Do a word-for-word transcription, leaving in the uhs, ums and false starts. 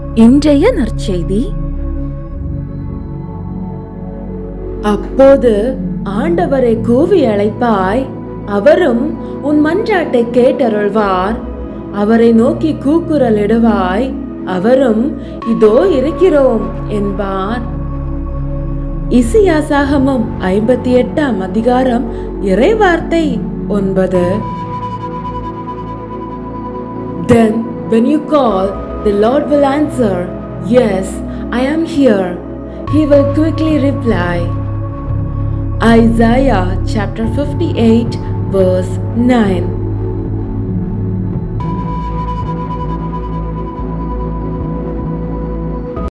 இன்றைய நற்செய்தி. அப்போது ஆண்டவரை கூவி அழைப்பாய், அவரும் உன் மன்றாட்டை கேட்டருள்வார். அவரை நோக்கி கூக்குரலிடுவாய், அவரும் இதோ இருக்கிறோம் என்பார். இசையாசாகமம் ஐம்பத்தி எட்டாம் அதிகாரம் இறைவார்த்தை ஒன்பது. Then when you call, the Lord will answer, yes, I am here. He will quickly reply. Isaiah chapter fifty-eight verse nine.